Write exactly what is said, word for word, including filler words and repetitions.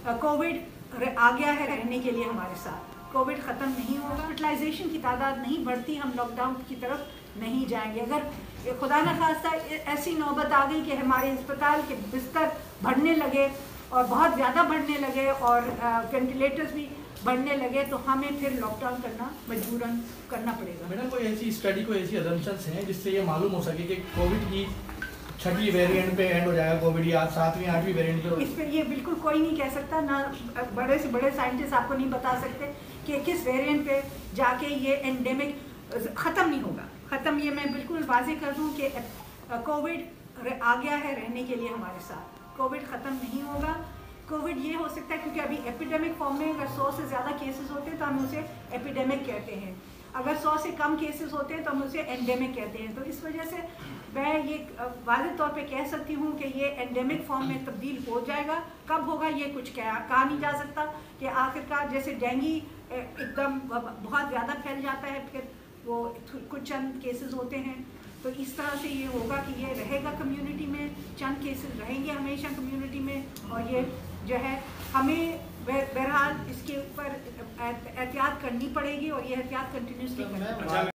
Covid آ گیا ہے رہنے کے لیے ہمارے ساتھ، کووڈ ختم نہیں ہوگا، ہاسپٹلائزیشن کی تعداد نہیں بڑھتی، ہم لاک ڈاؤن کی طرف نہیں جائیں گے۔ اگر خدا نخواستہ ایسی نوبت آ گئی کہ ہمارے ہسپتال کے بستر بڑھنے لگے اور بہت زیادہ بڑھنے لگے اور وینٹیلیٹرز بھی بڑھنے لگے تو ہمیں پھر لاک ڈاؤن کرنا مجبوراً کرنا پڑے گا۔ میڈم کوئی ایسی اسٹڈی کوئی ایسی ازمپشنس ہیں جس سے یہ معلوم ہو سکے کہ کووڈ کی چھٹی ویریئنٹ پہ اینڈ ہو جائے گا کووڈ یا ساتویں آٹھویں ویریئنٹ پہ؟ اس پہ یہ بالکل کوئی نہیں کہہ سکتا، نہ بڑے سے بڑے سائنٹسٹ آپ کو نہیں بتا سکتے کہ کس ویریئنٹ پہ جا کے یہ اینڈیمک ختم نہیں ہوگا۔ ختم یہ میں بالکل واضح کر دوں کہ کووڈ آ گیا ہے رہنے کے لیے ہمارے ساتھ، کووڈ ختم نہیں ہوگا۔ کووڈ یہ ہو سکتا ہے کیونکہ ابھی ایپیڈیمک فارم میں اگر سو سے زیادہ کیسز ہوتے ہیں تو ہم اسے ایپیڈیمک کہتے ہیں، اگر سو سے کم کیسز ہوتے ہیں تو ہم اسے اینڈیمک کہتے ہیں۔ تو اس وجہ سے میں یہ واضح طور پہ کہہ سکتی ہوں کہ یہ اینڈیمک فارم میں تبدیل ہو جائے گا، کب ہوگا یہ کچھ کہا نہیں جا سکتا کہ آخرکار جیسے ڈینگی ایک دم بہت زیادہ پھیل جاتا ہے پھر وہ کچھ چند کیسز ہوتے ہیں، تو اس طرح سے یہ ہوگا کہ یہ رہے گا کمیونٹی میں، چند کیسز رہیں گے ہمیشہ کمیونٹی میں، اور یہ جو ہے ہمیں بہرحال اس کے اوپر احتیاط کرنی پڑے گی اور یہ احتیاط کنٹینیوسلی کرنی پڑے گی۔